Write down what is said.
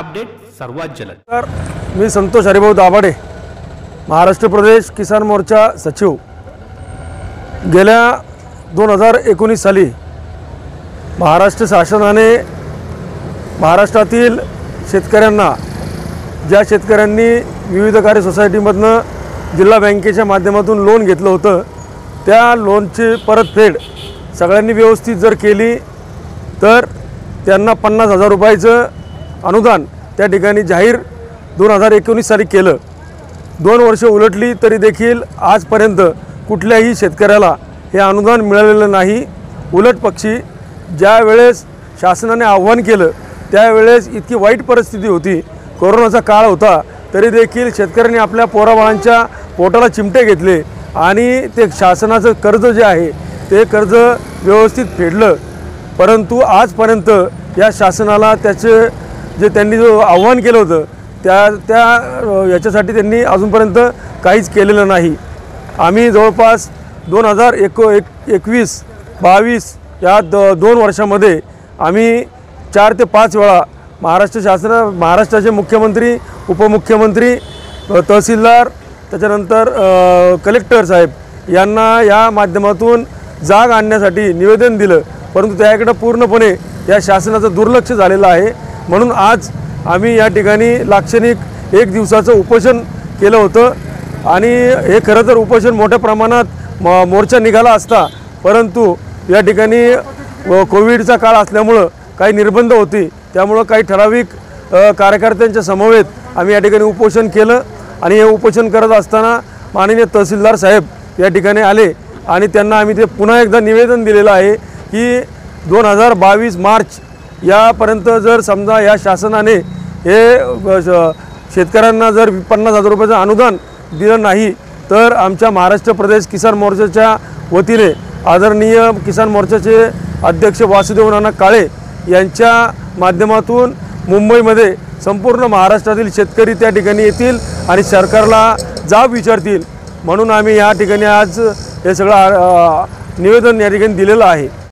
Update सर्वात जलद। तर मी संतोष हरिभाऊ दाभाडे, महाराष्ट्र प्रदेश किसान मोर्चा सचिव। गेल्या 2019 साली महाराष्ट्र शासनाने महाराष्ट्रातील शेतकऱ्यांना, ज्या शेतकऱ्यांनी विविध कार्य सोसायटीमधनं जिल्हा बँकेच्या माध्यमातून लोन घेतलं होतं, त्या लोनची परतफेड सगळ्यांनी व्यवस्थित जर केली तर त्यांना 50,000 रुपयाचं अनुदान त्या ठिकाणी जाहीर 2019 साली केलं। 2 वर्ष उलटली तरी देखील आजपर्यंत कुठल्याही शेतकऱ्याला हे अनुदान मिळालेलं नाही। उलट पक्षी ज्या वेळेस शासनाने आव्हान केलं त्यावेळेस इतकी वाईट परिस्थिती होती, कोरोनाचा काळ होता, तरी देखील शेतकऱ्यांनी आपल्या पोराबाळांच्या पोटाला चिमटे घेतले आणि ते शासनाचं कर्ज जे आहे ते कर्ज व्यवस्थित फेडलं। परंतु आजपर्यंत या शासनाला त्याचे जे त्यांनी जो आव्हान केलं होतं याच्यासाठी त्यांनी अजूनपर्यंत काहीच केलेलं नाही। आम्ही जवळपास 2021-22 या 2 वर्षामध्ये आम्ही 4 ते 5 वेळा महाराष्ट्राचे मुख्यमंत्री, उपमुख्यमंत्री, तहसीलदार, त्याच्यानंतर कलेक्टर साहेब यांना या माध्यमातून जाग आणण्यासाठी निवेदन दिलं, परंतु त्याकडे पूर्णपणे या शासनाचं दुर्लक्ष झालेलं आहे। म्हणून आज आम्ही या ठिकाणी लाक्षणिक 1 दिवसाचं उपोषण केलं होतं आणि हे खरं तर उपोषण मोठ्या प्रमाणात मोर्चा निघाला असता, परंतु या ठिकाणी कोविडचा काळ असल्यामुळं काही निर्बंध होते, त्यामुळं काही ठराविक कार्यकर्त्यांच्या समवेत आम्ही या ठिकाणी उपोषण केलं आणि हे उपोषण करत असताना माननीय तहसीलदार साहेब या ठिकाणी आले आणि त्यांना आम्ही ते पुन्हा एकदा निवेदन दिलेलं आहे की 2022 मार्च यापर्यंत जर समजा या शासनाने हे शेतकऱ्यांना जर 50,000 रुपयाचं अनुदान दिलं नाही तर आमच्या महाराष्ट्र प्रदेश किसान मोर्चाच्या वतीने आदरणीय किसान मोर्चाचे अध्यक्ष वासुदेव नाना काळे यांच्या माध्यमातून मुंबईमध्ये संपूर्ण महाराष्ट्रातील शेतकरी त्या ठिकाणी येतील आणि सरकारला जाब विचारतील। म्हणून आम्ही या ठिकाणी आज हे सगळं निवेदन या ठिकाणी दिलेलं आहे।